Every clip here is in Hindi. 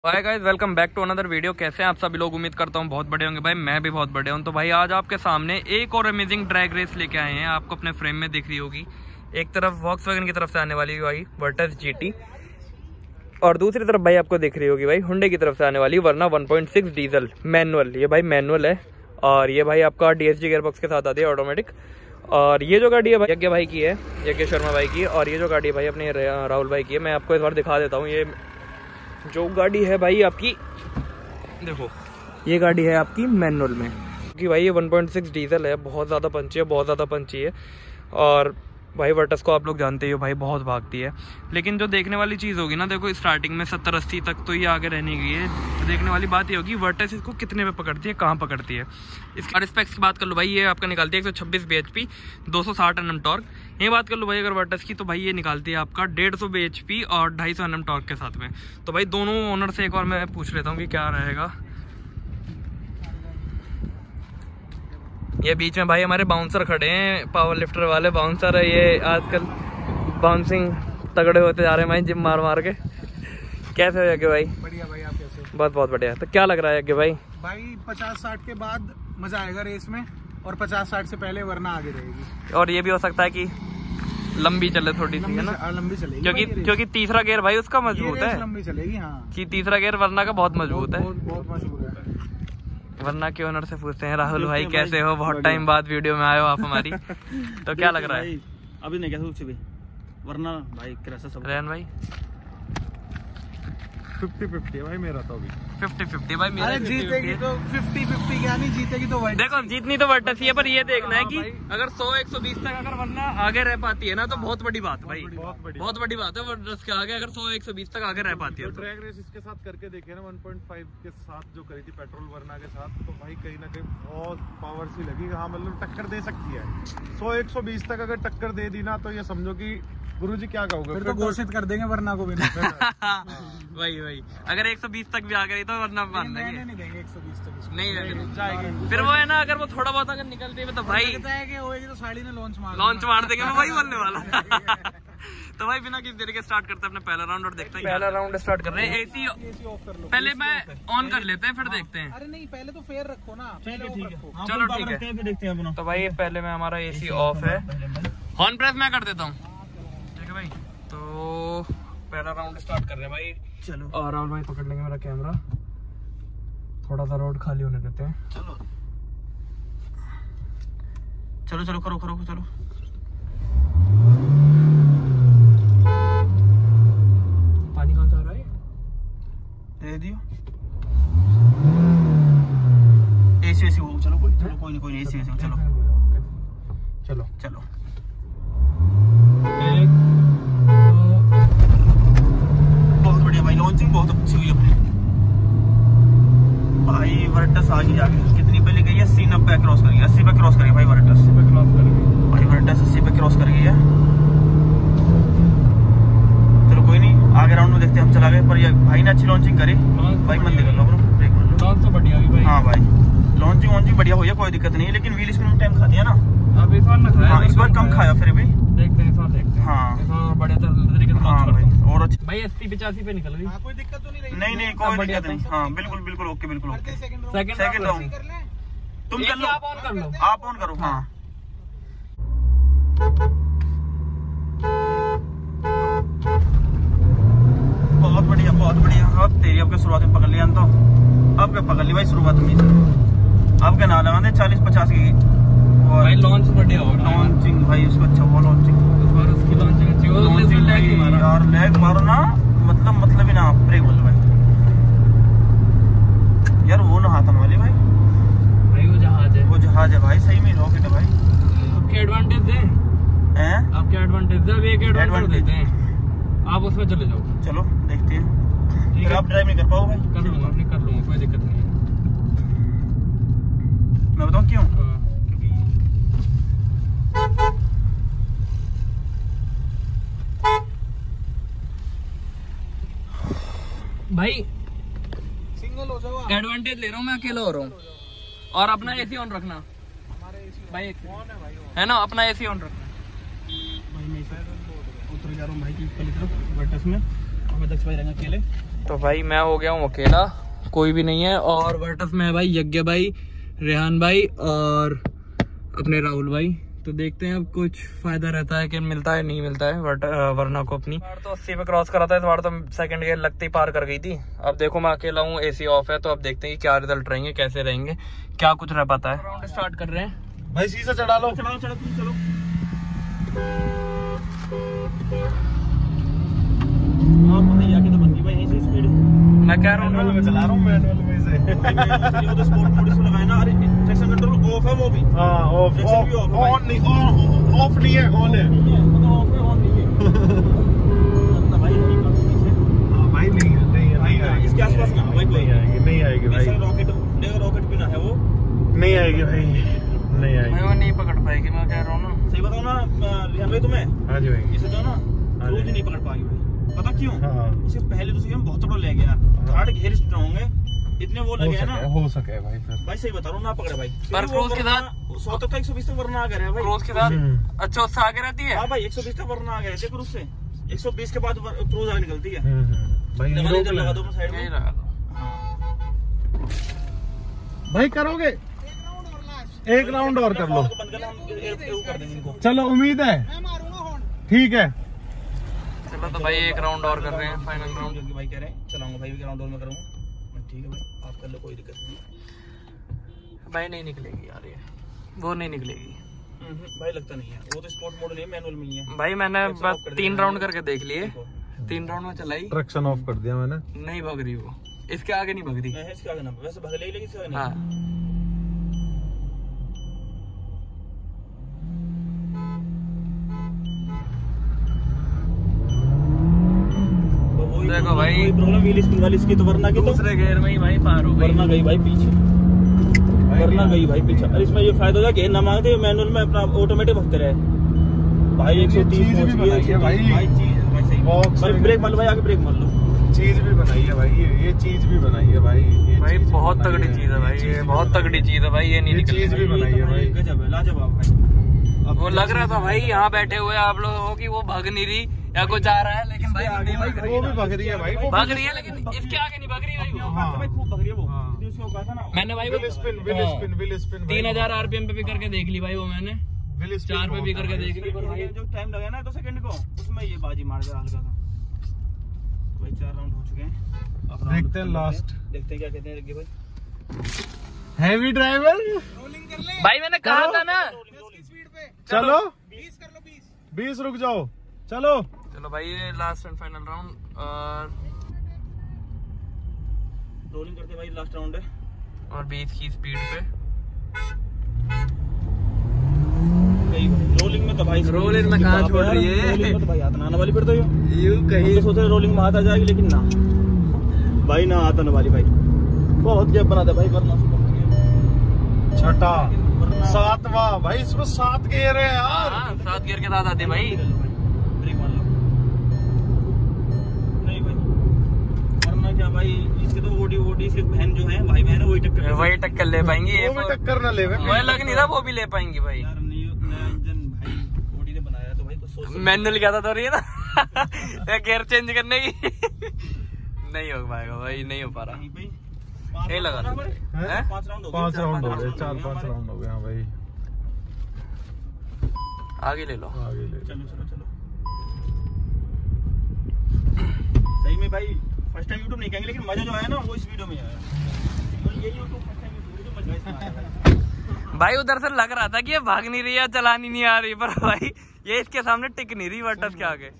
Hi guys, welcome back to another video. कैसे हैं आप सभी लोग? उम्मीद करता हूँ बहुत बड़े होंगे। भाई मैं भी बहुत बड़े हूँ। तो भाई आज आपके सामने एक और अमेजिंग ड्रैग रेस लेके आए हैं। आपको अपने फ्रेम में दिख रही होगी। एक तरफ वॉक्सवैगन की तरफ से आने वाली भाई वर्टस जीटी, और दूसरी तरफ भाई आपको दिख रही होगी भाई हुंडई की तरफ से आने वाली वरना 1.6 डीजल मैनुअल। ये भाई मैनुअल है और ये भाई आपका DSG गियरबॉक्स के साथ आती है ऑटोमेटिक। और ये जो गाड़ी है भाई यज्ञ भाई की है, यज्ञ शर्मा भाई की। और ये जो गाड़ी है भाई अपने राहुल भाई की है। मैं आपको इस बार दिखा देता हूँ। ये जो गाड़ी है भाई आपकी, देखो ये गाड़ी है आपकी मैनुअल में, क्योंकि भाई ये 1.6 डीजल है। बहुत ज़्यादा पंची है, बहुत ज़्यादा पंची है। और भाई वर्टस को आप लोग जानते ही हो भाई, बहुत भागती है। लेकिन जो देखने वाली चीज़ होगी ना, देखो स्टार्टिंग में 70-80 तक तो ये आगे रहने की है। तो देखने वाली बात ये होगी वर्टस इसको कितने पे पकड़ती है, कहाँ पकड़ती है। इसका स्पेक्स की बात कर लो भाई, ये आपका निकालती है 126 bhp 260 Nm टॉर्क। ये बात कर लो भाई अगर वर्टस की, तो भाई ये निकालती है आपका 150 bhp और 250 Nm टॉर्क के साथ में। तो भाई दोनों ओनर से एक बार मैं पूछ लेता हूँ कि क्या रहेगा। ये बीच में भाई हमारे बाउंसर खड़े हैं, पावर लिफ्टर वाले बाउंसर है। ये आजकल बाउंसिंग तगड़े होते जा रहे हैं भाई, जिम मार मार के। कैसे हो यज्ञ भाई? बढ़िया भाई, आप कैसे हो? बहुत बहुत बढ़िया। तो क्या लग रहा है यज्ञ भाई? भाई 50-60 के बाद मजा आएगा रेस में, और 50-60 से पहले वरना आगे रहेगी। और ये भी हो सकता है कि लंबी चले थोड़ी सी, है ना? लंबी चलेगी क्योंकि तीसरा गेयर भाई उसका मजबूत है। लंबी चलेगी हाँ, कि तीसरा गेयर वरना का बहुत मजबूत है। बहुत मशहूर है। वरना के ओनर से पूछते हैं, राहुल भाई कैसे हो? बहुत टाइम बाद वीडियो में आए हो आप हमारी। तो क्या लग रहा है अभी? नहीं कैसे भी वरना भाई कैसा सब रेन भाई? 50-50 है भाई मेरा तो अभी। 50-50 भाई मेरा। जीतेगी तो 50-50, क्या नहीं जीतेगी तो भाई। देखो जीतनी तो वर्टस ही है, पर ये देखना है कि अगर 100-120 तक अगर वरना आगे रह पाती है ना, तो बहुत बड़ी बात भाई, बहुत बड़ी बात है वर्टस के आगे। अगर 100-120 तक आगे रह पाती है। ट्रैक रेस इसके साथ करके देखे ना, 1.5 के साथ जो करी थी पेट्रोल वरना के साथ, तो भाई कहीं ना कहीं बहुत पावर सी लगी। हाँ मतलब टक्कर दे सकती है। 100-120 तक अगर टक्कर दे दी ना, तो ये समझो कि गुरुजी क्या कहोगे, फिर तो घोषित कर देंगे वरना को भी। वही अगर 120 तक भी आ गई तो वरना मान लेंगे। नहीं देंगे 120 तक, नहीं जाएगी। फिर वो है ना, अगर वो थोड़ा बहुत अगर निकलती है तो भाई होएगी तो साड़ी ने लॉन्च मार देंगे। मैं वही बोलने वाला। तो भाई बिना किसी देरी के स्टार्ट करते हैं अपना पहला राउंड और देखते हैं। पहला राउंड स्टार्ट कर रहे हैं। एसी ऑफ कर लो पहले मैं ऑन कर लेते हैं, फिर देखते हैं। अरे नहीं, पहले तो फेयर रखो ना। ठीक है चलो ठीक है, देखते हैं अपना। तो भाई पहले में हमारा एसी ऑफ है। हॉर्न प्रेस मैं कर देता हूँ, ठीक है भाई। तो पहला राउंड स्टार्ट कर रहे हैं भाई। चलो और राहुल भाई पकड़ लेंगे मेरा कैमरा। थोड़ा सा रोड खाली होने देते हैं। चलो चलो चलो करो करो चलो। पानी कहाँ से आ रहा है? दे दियो एसी एसी हो। चलो कोई चलो कोई नहीं एसी एसी चलो चलो चलो। बहुत बढ़िया भाई, लॉन्चिंग बहुत अच्छी हुई अपनी भाई। वर्टस आगे जाके कितनी पहले गई है? 80-90 क्रॉस कर गई, 80 पे क्रॉस कर गई भाई वर्टस। 80 पे क्रॉस कर गई भाई वर्टस, 80 पे क्रॉस कर गई है। चलो कोई नहीं, आगे राउंड में देखते हैं हम। चला गए पर ये भाई ने अच्छी लॉन्चिंग करी भाई। मन निकल लो ब्रेक मार लो। लॉन्च तो बढ़िया हुई भाई। हाँ भाई लॉन्चिंग बढ़िया हुई है, कोई दिक्कत नहीं है। लेकिन व्हील स्पिन टाइम खा दिया ना। अब इस बार ना खाया। हाँ इस बार कम खाया फिर भी। देखते हैं इस बार, देखते हैं। हाँ इस बार बड़े तरीके से हाँ भाई और अच्छा भाई 80-85 पे निकल गई। कोई दिक्कत तो नहीं रही? नहीं कोई दिक्कत नहीं। हाँ बिल्कुल बिल्कुल ओके, बिल्कुल ओके। सेकंड राउंड कर ले। तुम कर लो, आप ऑन कर लो। आप ऑन करो। हाँ बहुत बढ़िया बहुत बढ़िया। अब तेरी अब शुरुआत में पकड़ लिया तो अब क्या पकड़ ली भाई शुरुआत में। अब क्या ना लगा दे 40-50 की भाई। लॉन्च बढ़िया हो लॉन्चिंग भाई उसको अच्छा हुआ लॉन्चिंग। इस बार उसकी लॉन्चिंग अच्छी हो। यार लैग मारो ना, मतलब ही ना ब्रेक बोल भाई। यार वो ना हाथन वाली भाई, वो जहाज है भाई। सही में रॉकेट है भाई। आपके एडवांटेज है, आपके एडवांटेज है। अब एक एडवांटेज देते हैं, आप उसमें चले जाओ। चलो देखते हैं। ठीक है, आप ड्राइव नहीं कर पाओ भाई? कर लूंगा, अपनी कर लूंगा, कोई दिक्कत नहीं है। मैं बताऊँ क्यों? भाई सिंगल हो जाओ। एडवांटेज ले रहा हूँ मैं, अकेला हो रहा हूँ। और अपना एसी ऑन रखना भाई, है ना? अपना एसी ऑन रखना भाई। मैं उतर जा रहा हूँ भाई की तरफ वर्टस में, और मैं 10 भाई रहेंगे अकेले। तो भाई मैं हो गया हूँ अकेला, कोई भी नहीं है। और वर्टस में है भाई यज्ञ भाई, रेहान भाई और अपने राहुल भाई। तो देखते हैं अब कुछ फायदा रहता है कि मिलता है नहीं मिलता है वरना को अपनी। बार तो 80 पे क्रॉस करा था, इस बार तो सेकंड गियर लगते ही पार कर गई थी। अब देखो मैं अकेला हूँ, एसी ऑफ है, तो अब देखते हैं कि क्या रिजल्ट रहेंगे, कैसे रहेंगे, क्या कुछ रह पाता है। राउंड स्टार्ट कर रहे हैं भाई, शीशा चढ़ा लो। चलो चलो भाई, आके तो बन गई भाई यहीं से स्पीड। मैं कह रहा हूँ मैं चला रहा हूँ मैनुअल में से। वो तो स्पोर्ट मोड इसमें लगाया ना। अरे ट्रैक्शन कंट्रोल ऑफ है वो भी। हां ऑफ, ऑन नहीं, ऑफ नहीं है, ऑन है। मतलब ऑफ है, ऑन नहीं है। मतलब भाई नहीं कर पीछे। हां भाई, नहीं है इसके आसपास ना भाई, नहीं आएगी भाई। रॉकेट भी ना है वो, नहीं आएगी भाई, नहीं आएगी मैं वो नहीं पकड़ पाएगी। मैं कह रहा हूँ ना, सही बताऊँ ना रिहान भाई तुम्हें। हाँ जी भाई, इसे जो ना रोज नहीं पकड़ पाएगी भाई। पता क्यों? हाँ। उसे पहले तो हम बहुत तगड़ा ले गया, थर्ड घेर स्ट्रॉन्ग है, इतने वो लगे है ना। हो सके भाई फिर। भाई सही बता रहा हूँ ना, पकड़े भाई। पर क्रूज के साथ 100 तक 120 तक वरना आ गया है भाई। क्रूज के साथ अच्छा उससे आगे रहती है। हाँ भाई 120 तक वरना आ गया है क्रूज से। 120 के बाद क्रूज आगे निकलती है। भाई लगा दो साइड यही में। लगा दो। भाई करोगे एक राउंड और कर लो। बंद करना, हम कर देंगे इनको। चलो उम्मीद है, ठीक है। चलो तो भाई एक राउंड और कर रहे हैं, फाइनल राउंड। जो कि भाई कह रहे हैं चलाऊंगा भाई, एक राउंड और मैं करूंगा। ठीक है भाई, आप कर लो, कोई दिक्कत नहीं। भाई नहीं निकलेगी यार, ये वो नहीं निकलेगी भाई, लगता नहीं है। वो तो स्पोर्ट मोड नहीं है, मैनुअल में ही है भाई। मैंने बस 3 राउंड करके देख लिए, 3 राउंड में चलाई, ट्रैक्शन ऑफ कर दिया मैंने। नहीं भग रही वो, इसके आगे नहीं भग रही। इसके आगे ना, वैसे भाग लेगी, इसके आगे नहीं। हाँ देखो भाई, प्रॉब्लम व्हील स्पिन वाली इसकी, तो वरना की तो दूसरे गेयर में ही भाई पार हो गई। वरना गई भाई पीछे, वरना गई भाई पीछे। और इसमें ये फायदा होगा, घेर ना मांगते, मैनुअल में अपना ऑटोमेटिक भगते रहे भाई। 130 पहुंच गई भाई। भाई ब्रेक मार लो भाई, आगे ब्रेक मार लो। चीज भी बनाई है भाई, ये चीज भी बनाई है भाई। भाई बहुत तगड़ी चीज है भाई, ये बहुत तगड़ी चीज है भाई। ये नहीं चीज भी बनाई है भाई, गजब है, लाजवाब भाई। वो लग रहा था भाई यहाँ बैठे हुए आप लोगों की वो भाग नहीं रही या कुछ आ रहा है, लेकिन भाई वो भी भग रही है भाई, भाग रही है, लेकिन इसके आगे नहीं भाग रही भाई वो। हाँ भाई, खूब भग रही है वो। उसको कहा था ना मैंने भाई व्हील स्पिन 3000 RPM पे भी करके देख ली भाई वो, मैंने 4 पे भी करके देख ली। भाई जो टाइम लगा ना 2 सेकंड को, उसमें ये बाजी मार दिया हल्का सा। भाई 4 राउंड हो चुके हैं, अब देखते हैं लास्ट, देखते हैं क्या कहते हैं रग्गे भाई। हैवी ड्राइवर भाई मैंने कहा था ना। चलो 20 रुक जाओ, चलो चलो भाई ये लास्ट एंड फाइनल राउंड और रोलिंग करते भाई, लास्ट राउंड है। और 20 की स्पीड पे रोलिंग में तो भाई, रोलिंग में कहाँ छोड़ रही है? रोलिंग में तो भाई हाथ ना आने वाली फिर तो यूं कहीं तो सोच रहे रोलिंग में हाथ आ जाएगी, लेकिन ना भाई, ना हाथ आने वाली भाई। बहुत गैप बना था भाई, वरना छठा 7वां भाई, इसमें 7 गियर है यार। 7 गियर के साथ आते भाई। ब्रेक मार लो। नहीं भाई, वरना क्या भाई, इसके तो ओडी से बहन जो है, भाई बहन, वही टक्कर ले पाएंगी। वो भी टक्कर ना ले, मुझे लग नहीं था वो भी ले पाएंगी भाई। यार नया इंजन भाई ओडी ने बनाया, तो भाई कुछ सोच मैनुअल क्या था तो रही है ना गियर चेंज करने की नहीं हो पाएगा भाई, नहीं हो पा रहा। भाई यही लगा था। 5 राउंड हो गए, 5 राउंड हो गए, 4-5 राउंड हो गए। हाँ भाई आगे ले लो, आगे ले। चलो सही में भाई, फर्स्ट टाइम यूट्यूब नहीं कहेंगे, लेकिन मजा जो आया ना वो इस वीडियो में आया। तो ये यूट्यूब फर्स्ट टाइम यूट्यूब मजा इसमें आया भाई। उधर से लग रहा था कि ये भाग नहीं रही है, चलानी नहीं आ रही, पर भाई ये इसके सामने टिक नहीं रही वर्टस के आगे।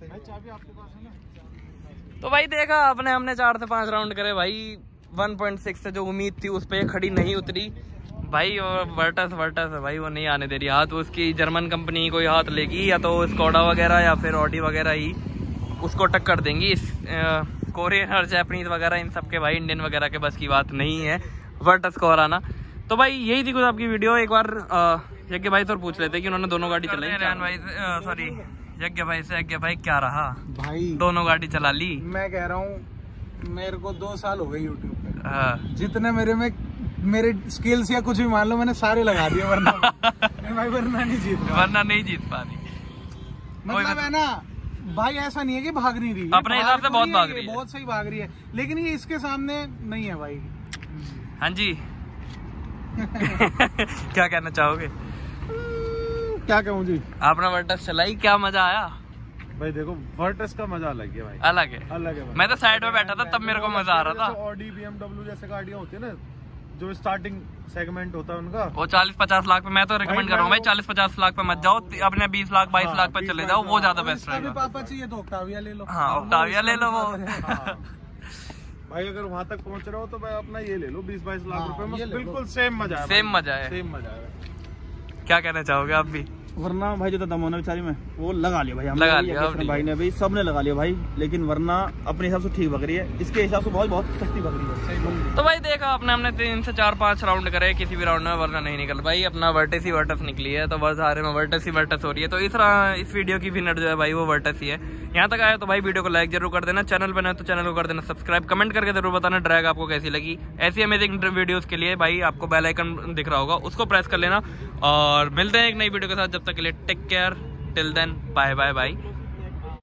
तो भाई देखा आपने, हमने 4 से 5 राउंड करे भाई। 1.6 से जो उम्मीद थी उस पर खड़ी नहीं उतरी भाई। और वर्टस है भाई, वो नहीं आने दे रही हाथ। उसकी जर्मन कंपनी कोई हाथ लेगी, या तो स्कोडा वगैरह या फिर ऑडी वगैरह ही उसको टक्कर देंगी। इस कोरियन और जापानीज वगैरह इन सब के भाई, इंडियन वगैरह के बस की बात नहीं है वर्टस को हराना। तो भाई यही थी कुछ आपकी वीडियो। एक बार यज्ञ भाई से पूछ लेते कि उन्होंने दोनों गाड़ी चलाई। यज्ञ भाई से, यज्ञ भाई क्या रहा भाई? दोनों गाड़ी चला ली। मैं कह रहा हूँ, मेरे को 2 साल हो गए यूट्यूब पे। जितने मेरे स्किल्स या कुछ भी मान लो, मैंने सारे लगा दिए, वरना नहीं जीत वरना नहीं जीत पा रही। मतलब है ना, भाई ऐसा नहीं है कि भाग नहीं रही, अपने हिसाब से बहुत भाग रही है, बहुत सही भाग रही है, लेकिन ये इसके सामने नहीं है भाई। हाँ जी। क्या कहना चाहोगे? क्या कहूँ जी, आपने वर्टस चलाई, क्या मजा आया? भाई देखो वर्टस का मजा अलग है भाई, अलग है, अलग है भाई। मैं तो साइड में बैठा था तब मेरे को मजा आ रहा था। ऑडी BMW जैसे गाड़ियां होती है ना, जो स्टार्टिंग सेगमेंट होता है उनका, वो 40-50 लाख पे, मैं तो रिकमेंड कर रहा हूँ भाई 40-50 लाख पे मत जाओ, अपने 20 लाख 22 लाख पे चले जाओ, वो ज्यादा बेस्ट रहेगा। पापा चाहिए तो ऑक्टाविया ले लो। हाँ ऑक्टाविया ले लो वो। भाई अगर वहां तक पहुंच रहे हो तो भाई अपना ये ले लो 20-22 लाख रुपए में, बिल्कुल सेम मजा है, सेम मजा है, सेम मजा है। क्या कहना चाहोगे आप भी? वरना भाई जो था दमोना बेचारी में वो लगा लिया भाई, हम लगा लिया भाई ने, भाई सबने लगा लिया भाई, लेकिन वरना अपने हिसाब से ठीक बग रही है, इसके हिसाब से बहुत सस्ती बग रही है। तो भाई देखा आपने, हमने 3 से 4-5 राउंड करे, किसी भी राउंड में वरना नहीं निकल भाई, अपना वर्टस ही वर्टस निकली है, तो बस सारे में वर्टस ही वर्टस हो रही है। तो इस वीडियो की विनर जो है भाई वो वर्टस ही है। यहाँ तक आया तो भाई वीडियो को लाइक जरूर कर देना, चैनल पर नए तो चैनल को कर देना सब्सक्राइब, कमेंट करके जरूर बताना ड्रैग आपको कैसी लगी। ऐसी अमेजिंग वीडियोस के लिए भाई आपको बेल आइकन दिख रहा होगा, उसको प्रेस कर लेना, और मिलते हैं एक नई वीडियो के साथ। जब तक के लिए take care, till then bye bye bye.